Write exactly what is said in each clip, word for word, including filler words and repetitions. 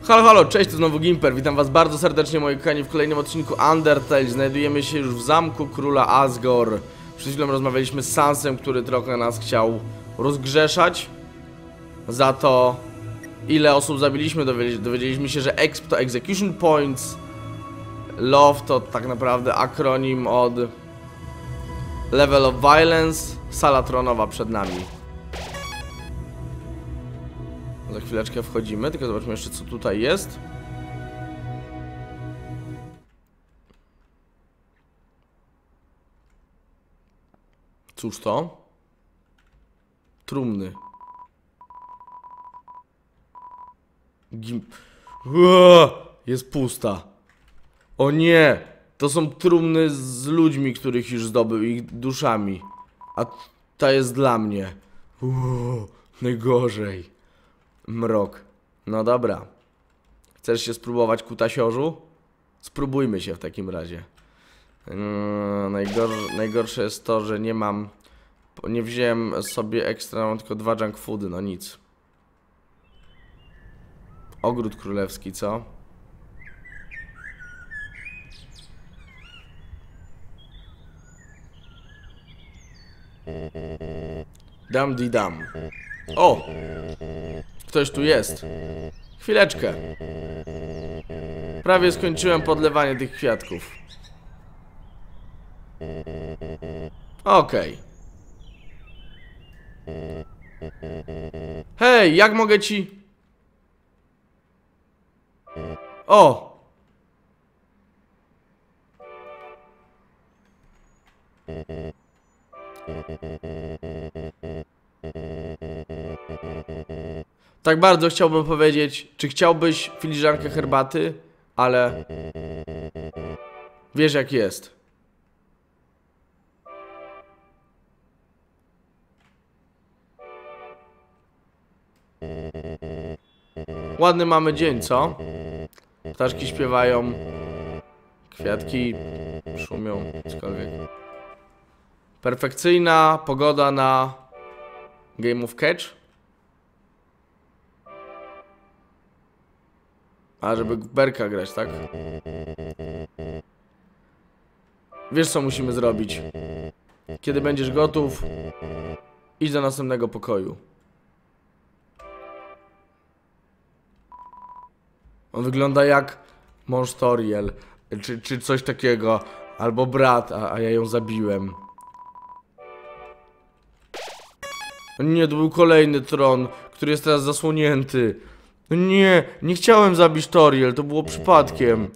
Halo, halo, cześć, to znowu Gimper, witam was bardzo serdecznie moi kochani w kolejnym odcinku Undertale. Znajdujemy się już w zamku króla Asgore. Przed chwilą rozmawialiśmy z Sansem, który trochę nas chciał rozgrzeszać. Za to, ile osób zabiliśmy, dowiedzieliśmy się, że exp to execution points. Love to tak naprawdę akronim od level of violence. Sala tronowa przed nami. Za chwileczkę wchodzimy, tylko zobaczmy jeszcze co tutaj jest. Cóż to? Trumny. Gim... Uaa, jest pusta. O nie! To są trumny z ludźmi, których już zdobył, ich duszami. A ta jest dla mnie. Uuu, najgorzej. Mrok. No dobra. Chcesz się spróbować, kutasiorzu? Spróbujmy się w takim razie. Yy, najgor najgorsze jest to, że nie mam... Nie wziąłem sobie ekstra, mam tylko dwa junk foody, no nic. Ogród królewski, co? Dam di dam. O! Ktoś tu jest. Chwileczkę. Prawie skończyłem podlewanie tych kwiatków. Okej. Hej, jak mogę ci... O! Tak bardzo chciałbym powiedzieć, czy chciałbyś filiżankę herbaty, ale wiesz jak jest. Ładny mamy dzień, co? Ptaszki śpiewają, kwiatki szumią, cokolwiek. Perfekcyjna pogoda na Game of Catch. A, żeby w berka grać, tak? Wiesz co musimy zrobić. Kiedy będziesz gotów, idź do następnego pokoju. On wygląda jak mąż Toriel, czy, czy coś takiego. Albo brat, a, a ja ją zabiłem. Nie, to był kolejny tron, który jest teraz zasłonięty. Nie, nie chciałem zabić Toriel, to było przypadkiem.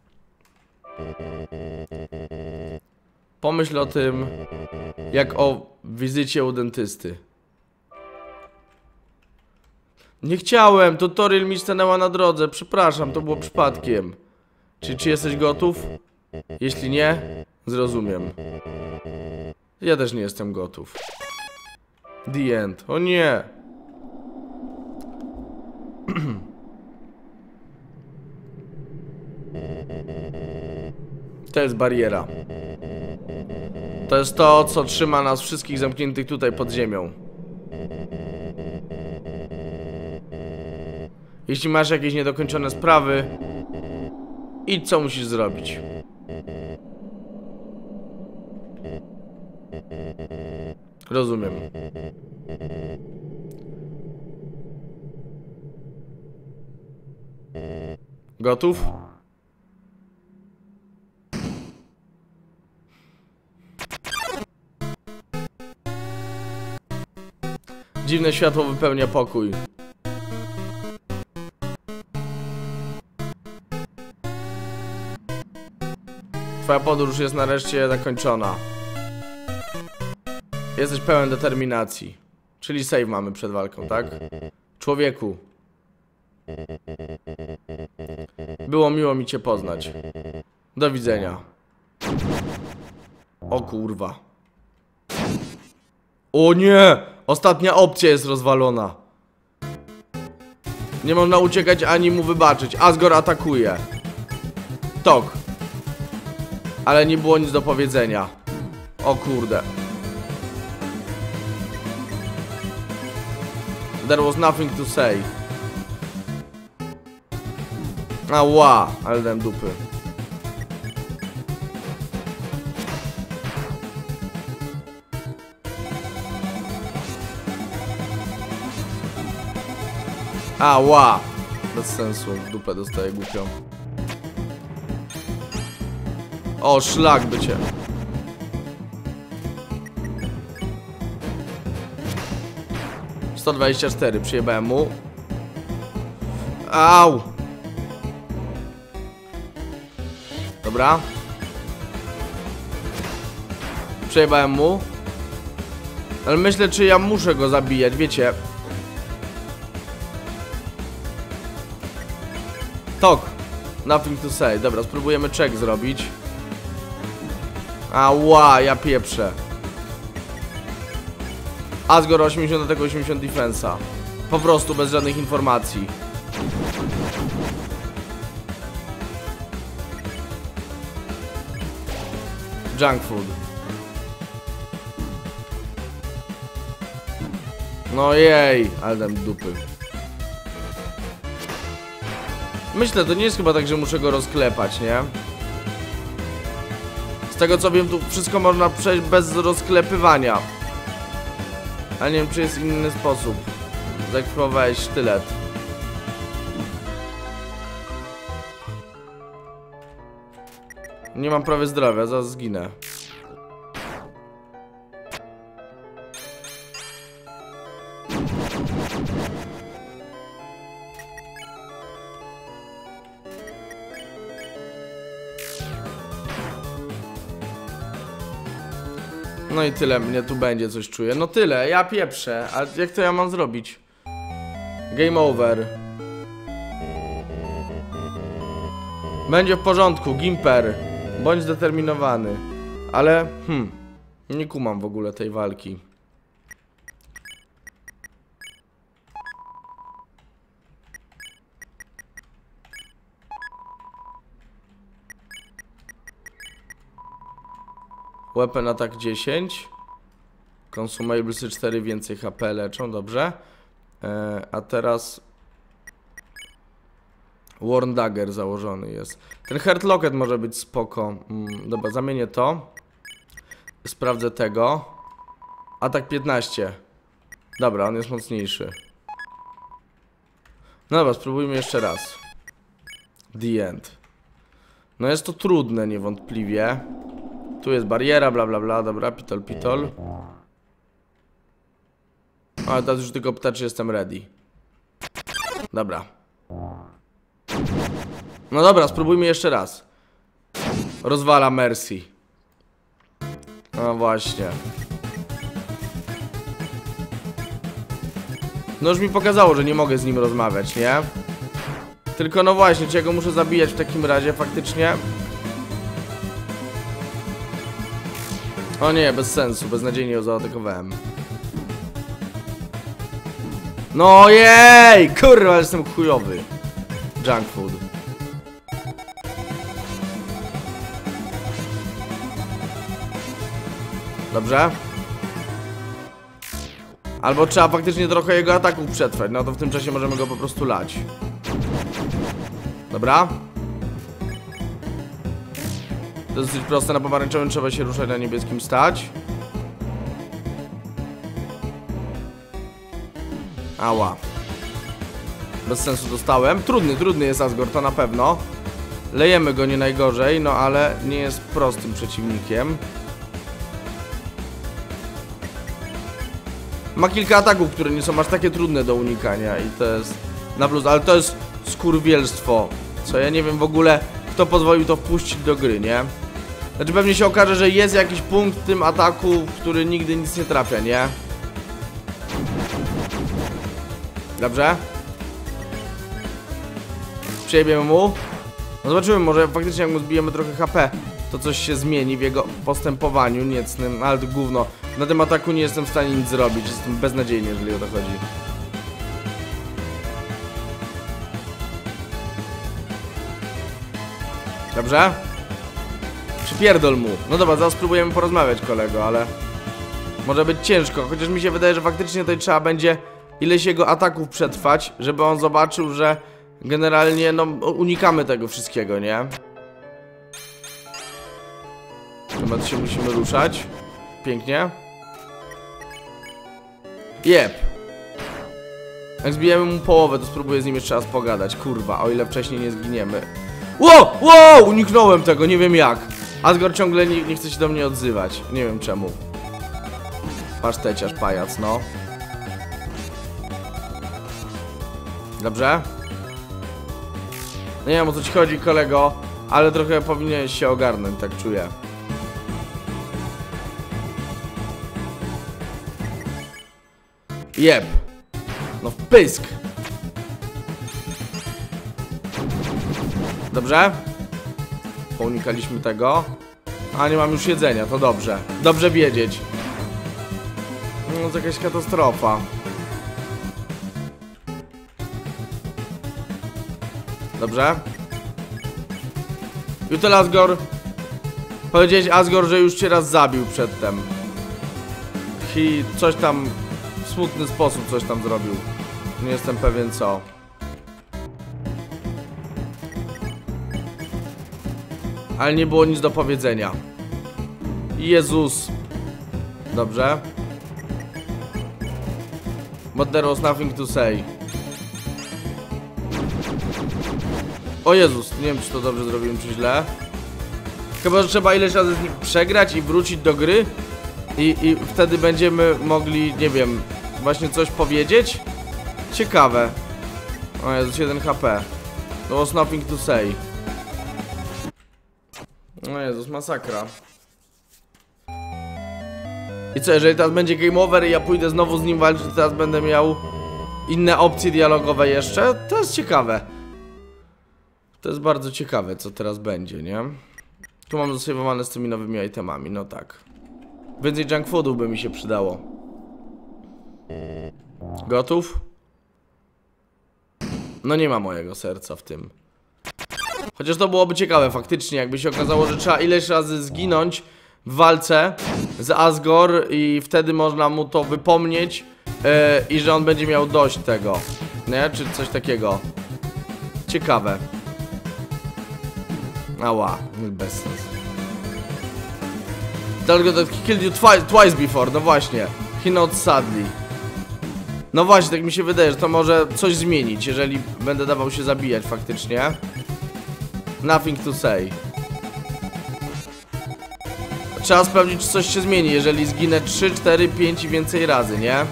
Pomyśl o tym, jak o wizycie u dentysty. Nie chciałem, to Toriel mi stanęła na drodze, przepraszam, to było przypadkiem. Czy, czy jesteś gotów? Jeśli nie, zrozumiem. Ja też nie jestem gotów. The end. O nie! To jest bariera. To jest to, co trzyma nas wszystkich zamkniętych tutaj pod ziemią. Jeśli masz jakieś niedokończone sprawy, idź co musisz zrobić. Rozumiem. Gotów? Dziwne światło wypełnia pokój. Twoja podróż jest nareszcie zakończona. Jesteś pełen determinacji. Czyli save mamy przed walką, tak? Człowieku. Było miło mi cię poznać. Do widzenia. O kurwa. O nie! Ostatnia opcja jest rozwalona. Nie można uciekać ani mu wybaczyć. Asgore atakuje. Tok. Ale nie było nic do powiedzenia. O kurde. There was nothing to say. Ała, ale dałem dupy. Ała! Bez sensu, w dupę dostaję głupią. O, szlak by cię. sto dwadzieścia cztery, przyjebałem mu. Au! Dobra. Przejebałem mu. Ale myślę, czy ja muszę go zabijać, wiecie. Tok. Nothing to say. Dobra, spróbujemy check zrobić. Ała, ja pieprzę. Asgore osiemdziesiąt do tego osiemdziesiąt defensa. Po prostu bez żadnych informacji. Junk food. No jej, ale dam dupy. Myślę, to nie jest chyba tak, że muszę go rozklepać, nie? Z tego co wiem, tu wszystko można przejść bez rozklepywania. Ale nie wiem, czy jest inny sposób. Zakwowałeś sztylet. Nie mam prawie zdrowia, zaraz zginę. No i tyle mnie tu będzie, coś czuję. No tyle, ja pieprzę. A jak to ja mam zrobić? Game over. Będzie w porządku, Gimper. Bądź zdeterminowany. Ale, hmm, nie kumam w ogóle tej walki. Weapon attack dziesięć. Consumablesy cztery, więcej H P leczą, dobrze. E, a teraz Worn Dagger założony jest. Ten Heart Locket może być spoko. Mm, dobra, zamienię to. Sprawdzę tego. Atak piętnaście. Dobra, on jest mocniejszy. No dobra, spróbujmy jeszcze raz. The end. No jest to trudne niewątpliwie. Tu jest bariera, bla bla bla, dobra, pitol pitol. Ale teraz już tylko pyta, czy jestem ready. Dobra. No dobra, spróbujmy jeszcze raz. Rozwala Mercy. No właśnie. No już mi pokazało, że nie mogę z nim rozmawiać, nie? Tylko no właśnie, czy ja go muszę zabijać w takim razie faktycznie? O nie, bez sensu, beznadziejnie ją zaatakowałem. No jej! Kurwa, jestem chujowy. Junk food. Dobrze? Albo trzeba faktycznie trochę jego ataków przetrwać. No to w tym czasie możemy go po prostu lać. Dobra? To jest dosyć proste, na pomarańczowym trzeba się ruszać, na niebieskim stać. Ała. Bez sensu dostałem. Trudny, trudny jest Asgore, to na pewno. Lejemy go nie najgorzej, no ale nie jest prostym przeciwnikiem. Ma kilka ataków, które nie są aż takie trudne do unikania i to jest na plus, ale to jest skurwielstwo. Co ja nie wiem w ogóle, kto pozwolił to wpuścić do gry, nie? Znaczy pewnie się okaże, że jest jakiś punkt w tym ataku, w który nigdy nic nie trafia, nie? Dobrze? Przejebiemy mu. No zobaczymy, może faktycznie jak mu zbijemy trochę H P, to coś się zmieni w jego postępowaniu niecnym, ale to gówno. Na tym ataku nie jestem w stanie nic zrobić, jestem beznadziejny, jeżeli o to chodzi. Dobrze? Przypierdol mu. No dobra, zaraz spróbujemy porozmawiać, kolego, ale może być ciężko, chociaż mi się wydaje, że faktycznie tutaj trzeba będzie ileś jego ataków przetrwać, żeby on zobaczył, że Generalnie, no, unikamy tego wszystkiego, nie? Chyba tu się musimy ruszać. Pięknie. Jep. Jak zbijemy mu połowę, to spróbuję z nim jeszcze raz pogadać. Kurwa, o ile wcześniej nie zginiemy. Wow, wow, uniknąłem tego, nie wiem jak. Asgore ciągle nie, nie chce się do mnie odzywać. Nie wiem czemu. Paszteciarz, pajac, no. Dobrze? Nie wiem, o co ci chodzi, kolego, ale trochę powinieneś się ogarnąć, tak czuję. Jeb. No w pysk. Dobrze? Pounikaliśmy tego. A nie mam już jedzenia, to dobrze. Dobrze wiedzieć. No to jakaś katastrofa. Dobrze? Jutel Asgore. Powiedziałeś, Asgore, że już cię raz zabił przedtem. I coś tam w smutny sposób coś tam zrobił. Nie jestem pewien co. Ale nie było nic do powiedzenia. Jezus. Dobrze. But there was nothing to say. O Jezus, nie wiem czy to dobrze zrobiłem czy źle. Chyba, że trzeba ileś razy z nim przegrać i wrócić do gry. I, I wtedy będziemy mogli, nie wiem, właśnie coś powiedzieć. Ciekawe. O Jezus, jeden H P. There was nothing to say. O Jezus, masakra. I co, jeżeli teraz będzie game over i ja pójdę znowu z nim walczyć, to teraz będę miał inne opcje dialogowe jeszcze? To jest ciekawe. To jest bardzo ciekawe, co teraz będzie, nie? Tu mam zasejwowane z tymi nowymi itemami, no tak. Więcej junk foodów by mi się przydało. Gotów? No nie ma mojego serca w tym. Chociaż to byłoby ciekawe faktycznie, jakby się okazało, że trzeba ileś razy zginąć w walce z Asgore i wtedy można mu to wypomnieć yy, i że on będzie miał dość tego, nie? Czy coś takiego. Ciekawe. Ała, bez sensu. Dlatego that he killed you twice, twice before, no właśnie. He not sadly. No właśnie, tak mi się wydaje, że to może coś zmienić, jeżeli będę dawał się zabijać faktycznie. Nothing to say. Trzeba sprawdzić, czy coś się zmieni, jeżeli zginę trzy, cztery, pięć i więcej razy, nie?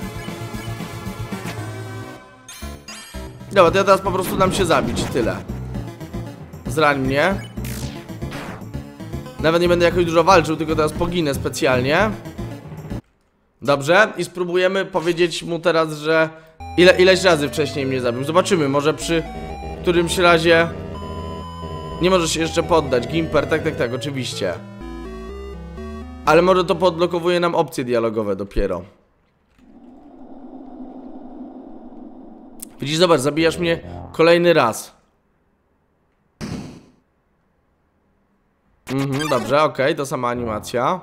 Dobra, to ja teraz po prostu dam się zabić i tyle. Zrań mnie. Nawet nie będę jakoś dużo walczył, tylko teraz poginę specjalnie. Dobrze, i spróbujemy powiedzieć mu teraz, że ile, ileś razy wcześniej mnie zabił. Zobaczymy, może przy którymś razie nie może się jeszcze poddać. Gimper, tak, tak, tak, oczywiście. Ale może to podblokowuje nam opcje dialogowe dopiero. Widzisz, zobacz, zabijasz mnie kolejny raz. Mhm, dobrze, okej, okay, to sama animacja.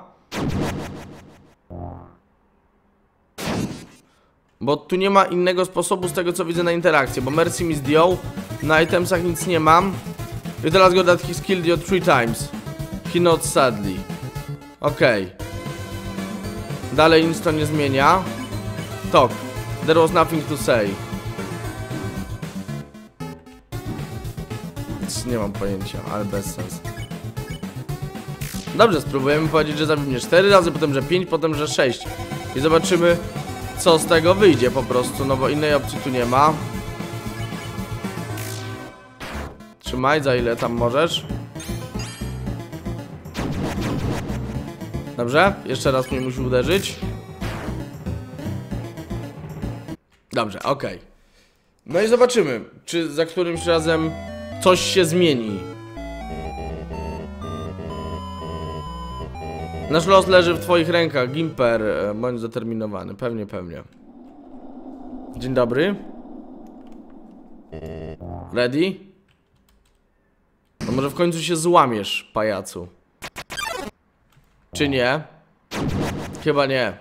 Bo tu nie ma innego sposobu z tego co widzę na interakcję. Bo Mercy mi zdjął. Na itemsach nic nie mam. I teraz go that he killed you three times. He not sadly. Okej. Okay. Dalej nic to nie zmienia. Talk. There was nothing to say. Nie mam pojęcia, ale bez sensu. Dobrze, spróbujemy powiedzieć, że zabił mnie cztery razy, potem, że pięć, potem, że sześć. I zobaczymy, co z tego wyjdzie po prostu, no bo innej opcji tu nie ma. Trzymaj, za ile tam możesz. Dobrze, jeszcze raz mnie musi uderzyć. Dobrze, okej. Okay. No i zobaczymy, czy za którymś razem coś się zmieni. Nasz los leży w twoich rękach, Gimper, bądź zdeterminowany, pewnie, pewnie. Dzień dobry. Ready? To może w końcu się złamiesz, pajacu. Czy nie? Chyba nie.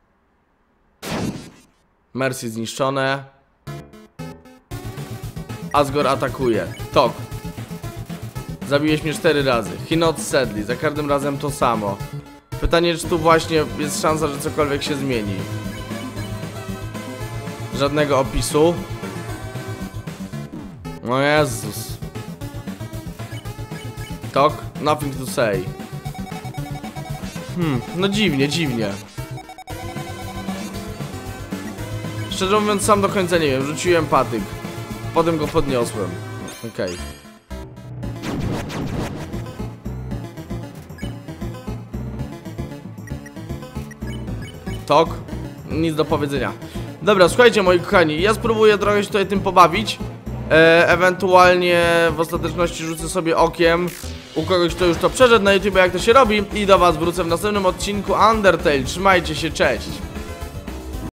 Mercy zniszczone. Asgore atakuje. Tok. Zabiłeś mnie cztery razy. He not sadly. Za każdym razem to samo. Pytanie, czy tu właśnie jest szansa, że cokolwiek się zmieni. Żadnego opisu. O Jezus. Tok? Nothing to say. Hmm, no dziwnie, dziwnie. Szczerze mówiąc, sam do końca nie wiem. Rzuciłem patyk. Potem go podniosłem. Okej. Okay. Tok? Nic do powiedzenia. Dobra, słuchajcie moi kochani, ja spróbuję trochę się tutaj tym pobawić. e, Ewentualnie w ostateczności rzucę sobie okiem u kogoś, kto już to przeszedł na YouTube, jak to się robi. I do was wrócę w następnym odcinku Undertale. Trzymajcie się, cześć!